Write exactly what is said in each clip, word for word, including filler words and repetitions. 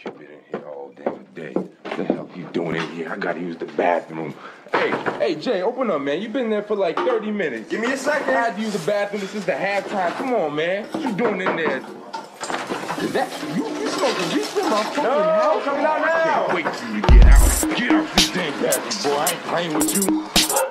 You've been in here all damn day. What the hell you doing in here? I gotta use the bathroom. Hey, hey, Jay, open up, man. You've been there for like thirty minutes. Give me a second. I had to use the bathroom. This is the halftime. Come on, man. What you doing in there? Is that you? You smoking weed in my fucking no, house? coming out now. I can't wait till you get out. Get out this damn bathroom, boy. I ain't playing with you.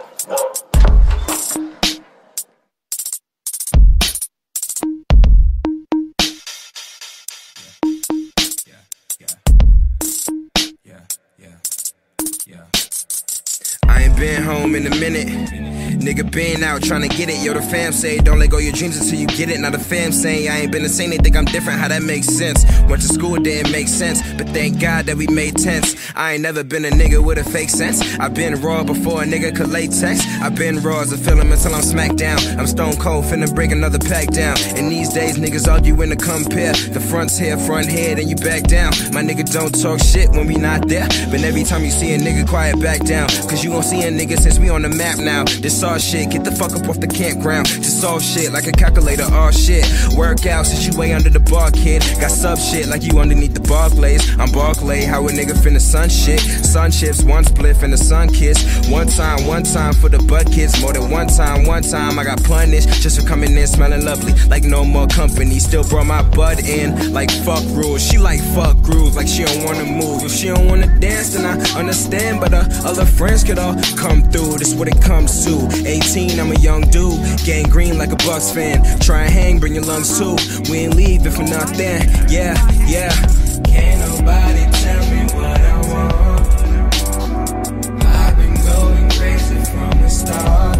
I ain't been home in a minute. Nigga been out trying to get it. Yo, the fam say don't let go your dreams until you get it. Now the fam saying I ain't been the same. They think I'm different. How that makes sense? Went to school, didn't make sense, but thank God that we made tense. I ain't never been a nigga with a fake sense. I've been raw before a nigga could lay text. I've been raw as a film until I'm smacked down. I'm stone cold, finna break another pack down. And these days niggas arguing to compare. The front's here, front here, then you back down. My nigga don't talk shit when we not there, but every time you see a nigga quiet, back down. Cause you gon' see a nigga since we on the map now. This all shit, get the fuck up off the campground. Just solve shit like a calculator, all shit. Work out since you way under the bar, kid. Got sub shit like you underneath the Barclays. I'm Barclay, how a nigga finna sun shit. Sun chips, one spliff and a sun kiss. One time, one time for the butt kids. More than one time, one time I got punished just for coming in smelling lovely like no more company. Still brought my butt in like fuck rules. She like fuck grooves, like she don't wanna move. If she don't wanna dance then I understand, but her other friends could all come through. This what it comes to. eighteen, I'm a young dude, gang green like a Bucks fan. Try and hang, bring your lungs too. We ain't leaving for nothing. Yeah, yeah. Can't nobody tell me what I want. I've been going crazy from the start.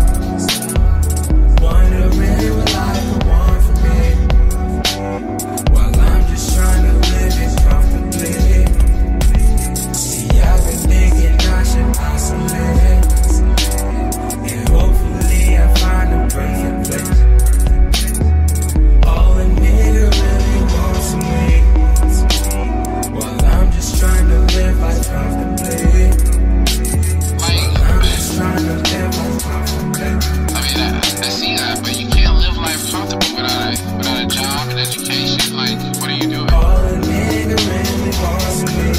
Wondering what life would want from me, while I'm just trying to live it comfortably. See, I've been thinking I should isolate, and hopefully I find a perfect place. All a nigga really wants from me, while I'm just trying to live life comfortably. While I'm just trying to live life comfortably. I mean, I, I see that, but you can't live life comfortable without a, without a job and education. Like, what are you doing? All a nigga really wants from me.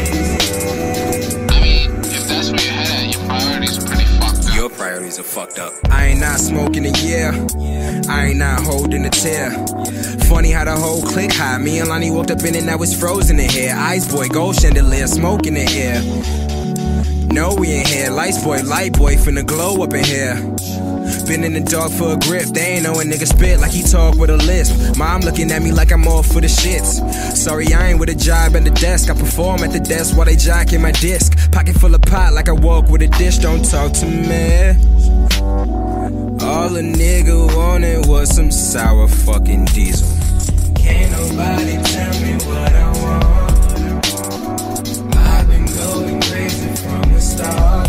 I mean, if that's where you're headed, your priorities are pretty fucked up. Your priorities are fucked up. I ain't not smoking a year. I ain't not holding a tear. Funny how the whole clique high. Me and Lonnie walked up in and now it's frozen in here. Ice boy, gold chandelier, smoke in the air. No, we ain't here. Lights boy, light boy, finna glow up in here. Been in the dark for a grip. They ain't know a nigga spit like he talk with a lisp. Mom looking at me like I'm all for the shits. Sorry, I ain't with a job at the desk. I perform at the desk while they jocking my disc. Pocket full of pot like I walk with a dish. Don't talk to me. All a nigga wanted was some sour fucking diesel. Can't nobody tell me what I want. I've been going crazy from the start.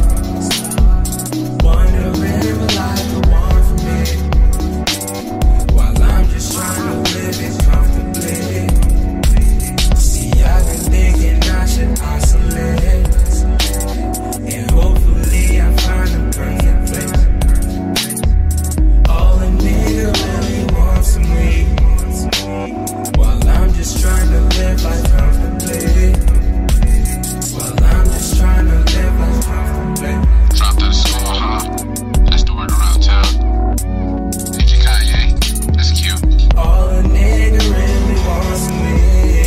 Wondering what life would want from me, while I'm just trying to live it comfortably. See, I've been thinking I should isolate, and hopefully I find a perfect place. All a nigga really wants from me, while I'm just trying to live life comfortably. While I'm just trying to live life comfortably. Dropped out of school, huh? That's the word around town. Hey, Kanye, that's cute. All a nigga really wants me.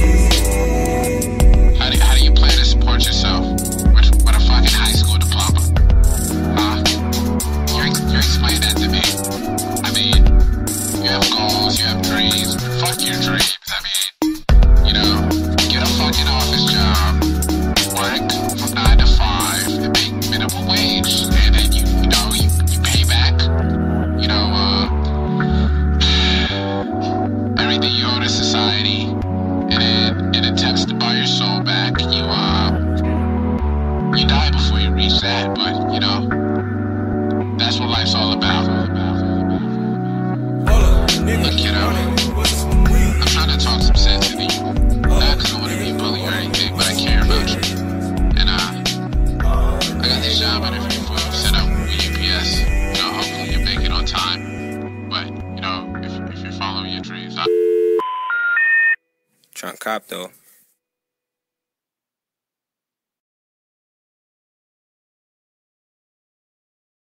How do, how do you plan to support yourself with, with a fucking high school diploma? Huh? You're, you're explaining that to me. I mean, you have goals, you have dreams. Fuck your dreams. I mean, you know, get a fucking office job, work from nine to five, and make minimum wage, and then you, you know, you, you pay back, you know, uh, everything you owe to society, and then in attempts to buy your soul back, you, uh, you die before you reach that, but, you know, that's what life's all about. Look, kiddo, I'm trying to talk some sense into you, not because I want to be a bully or anything, but I care about you, and, uh, I got this job interview for set up with U P S. You know, hopefully you make it on time. But, you know, if, if you're following your dreams, I Trying to cop though.